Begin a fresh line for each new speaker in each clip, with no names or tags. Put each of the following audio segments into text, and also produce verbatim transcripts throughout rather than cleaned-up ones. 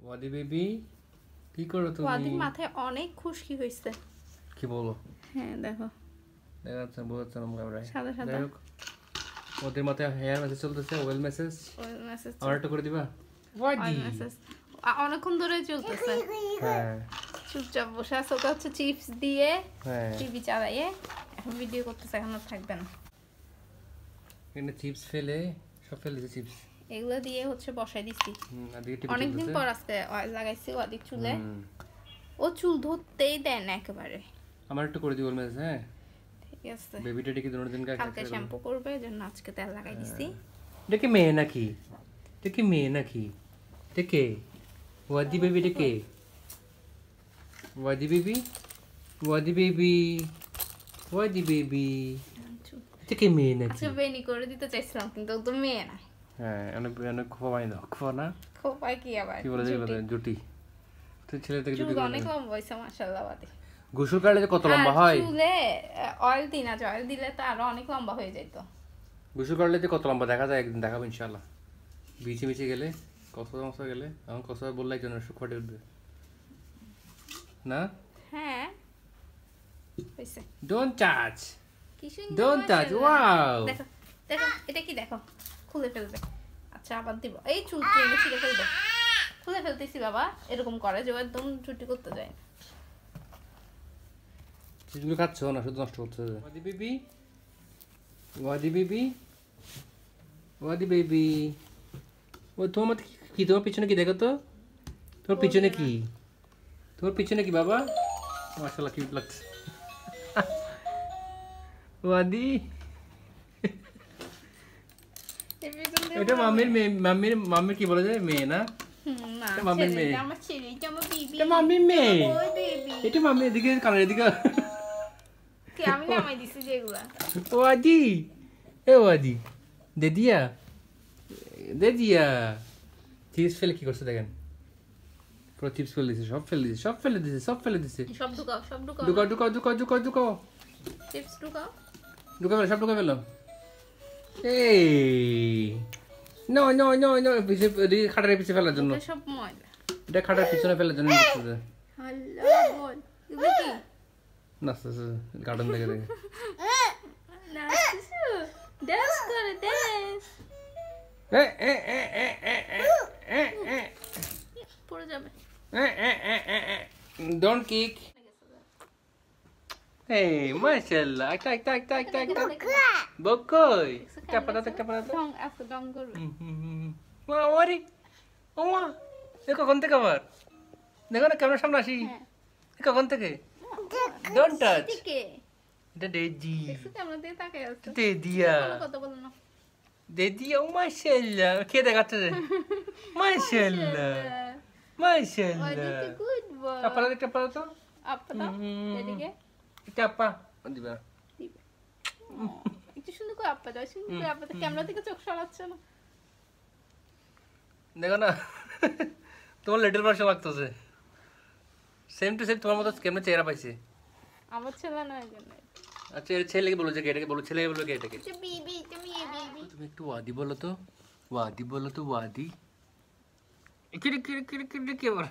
ওয়াদি baby কি করো তুমি?
ওয়াদির মাথায় অনেক খুশকি হইছে।
কি বলো?
হ্যাঁ দেখো
দেখাচ্ছেন বোঝাচ্ছেন আমরা
সাদা সাদা।
ওদের মাথায় হেয়ার মেসেজ চলতেছে, ওয়েল মেসেজ।
ওয়েল মেসেজ
আমার একটা করে দিবা?
ওয়াদি মেসেজ অনেকক্ষণ ধরে চলতেছে।
হ্যাঁ
চুপচাপ বসে আছে, ওটা হচ্ছে চিপস দিয়ে
হ্যাঁ
টিভি চালাইয়ে এখন ভিডিও করতেছে, এখন আর থাকবে না।
এখানে চিপস ফেলে সব ফেলে দিয়েছে চিপস,
এগুলো দিয়ে হচ্ছে বসাই দিছি।
হুম আর দিয়ে টিভি
অনেকদিন পর আজকে অয়েল লাগাইছি ওয়াদির চুলে। ও চুল ধরতেই দেয় না একেবারে।
আমার একটু করে দিও ওয়েল মেসেজ। হ্যাঁ
ঠিক আছে,
বেবিটা কি দুটো দিন কাকে
কালকে শ্যাম্পু করবে জন্য আজকে তেল লাগাই দিছি।
দেখি মেয়ে নাকি, দেখি মেয়ে নাকি, দেখে ওয়াদি বেবি, দেখে ওয়াদি বেবি, ওয়াদি বেবি, ওয়াদি বেবি, দেখে মেয়ে নাকি।
আজকে বেনি করে দিতে চাইছিলাম কিন্তু ও তো মেয়ে না।
হ্যাঁ অনেক অনেক খোপাই দাও, খোপা না
খোপায় কি আবার
কি বলে যেগুলো জুটি, তুই ছেলে থেকে জুটি
চুল অনেক লম্বা হইছে মাশাআল্লাহ। ওয়াদি
গোসল করলে কত লম্বা হয়?
চুলে অয়েল দিই না, অয়েল দিলে তো আরো অনেক লম্বা হয়ে যেত।
গোসল করলে যে কত লম্বা দেখা যায় একদিন দেখাবো ইনশাআল্লাহ। বিচে বিচে গেলে কসবা মসবা গেলে এখন কসবা বললে একজন সুখে উঠবে না।
হ্যাঁ হইছে।
ডোন্ট টাচ,
কি সুন্দর
ডোন্ট টাচ। ওয়াও
দেখো দেখো এটা কি, দেখো খুলে ফেলবে। আচ্ছা আবার দিব, এই চুল টেনে ছিঁড়ে ফেলবে। খুলে ফেলতেছি বাবা, এরকম করে যে একদম ছুটি করতে যায়।
চিজগুলো খাচ্ছ না, শুধু নষ্ট করছো। ওয়াদি বেবি, ওয়াদি বেবি, ওয়াদি বেবি। ও তোমার কি, তোমার পিছনে কি দেখো তো, তোমার পিছনে কি, তোমার পিছনে কি বাবা? মাশাআল্লাহ কিউট লাগছে। ওয়াদি এটা মাম্মির মেয়ে, মাম্মির মাম্মির কি বলে যায় মেয়ে না?
না
এটা মাম্মির মেয়ে,
আমার ছেলে, এটা আমার বেবি,
এটা মাম্মির মেয়ে,
ওই বেবি।
এটা মাম্মি এদিকে কানের এদিকে।
কি আমি নামাই দিছি যেগুলা।
ওয়াদি, এ ওয়াদি দে দিয়া, দে দিয়া। চিপস ফেলে কি করছে দেখেন, পুরো চিপস ফেলে দিছে, সব ফেলে দিছে, সব ফেলে দিছে, সব ফেলে দিছে।
সব ঢুকাও, সব ঢুকাও,
ঢুকাও ঢুকাও ঢুকাও ঢুকাও ঢুকাও
চিপস ঢুকাও।
ঢুকা ফেলো, সব ঢুকা ফেলো। এই নো নো নো নো, পিছে খাটার পিছে ফেলার জন্য,
এটা সব ময়লা।
এটা খাটার পিছনে ফেলার জন্য করতেছে।
হ্যালো বল, এগুলো কি?
নাচতেছে গার্ডেন থেকে দেখে।
নাচতেছো? ডান্স করে, ডান্স।
এ এ এ এ এ এ এ
পড়ে যাবে।
এ এ এ এ ডোন্ট কিক। এই মাশাআল্লাহ, একটা একটা একটা একটা একটা বকই একটা পাতা একটা পাতা।
ডং আজকে ডং করবে।
মা ওরে ওমা, দেখো কোন থেকে আবার দেখো না, ক্যামেরার সামনে আসি। দেখো কোন থেকে, ডোন্ট টাচ।
থেকে
এটা দেজি,
দেখো ক্যামেরা দিয়ে তাকাই আছে।
দে দিয়া,
কত বলো না।
দে দিয়া। ও মাশাআল্লাহ, কে দেখাচ্ছে রে? মাশাআল্লাহ মাশাআল্লাহ।
Good boy.
আপা একটা পাতা তো,
আপা দাও এদিকে
এটা আপা দিবা।
দিবে। একটু সুন্দর করে আপা দাও, সুন্দর করে আপা দাও। ক্যামেরা থেকে চোখ সরাচ্ছে না।
দেখো না তোমার লিটল ভার্সন লাগতেছে, সেম টু সেম তোমার মতো কেমনে চেহারা পাইছে।
আমার ছেলে না এই জন্য।
আচ্ছা এর ছেলেকে বলো যে এটাকে বলো, ছেলেকে বলো এটাকে।
এটা বেবি, তুমি এই বেবি।
তুমি একটু ওয়াদি বলো তো, ওয়াদি বলো তো, ওয়াদি। কিরে কিরে কিরে কিরে কে বল?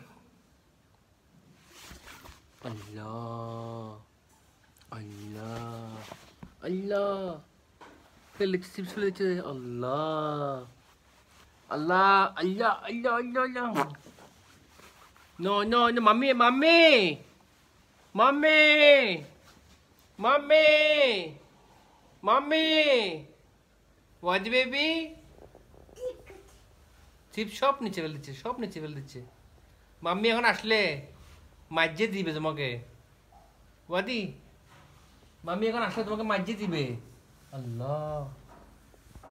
আল্লাহ আল্লাহ আল্লাহ, ফেলে চিপস ফেলে দিচ্ছে। আল্লাহ আল্লাহ আল্লাহ আল্লাহ আল্লাহ আল্লাহ। No, no, no, mami, mami, mami, mami, mami, what baby? Chip সব নিচে ফেলে দিচ্ছে, সব নিচে ফেলে দিচ্ছে। মাম্মি এখন আসলে মাজ্জে দিবে তোমাকে, ওয়াদি। মাম্মি এখন আসলে তোমাকে মাজ্জে দিবে। আল্লাহ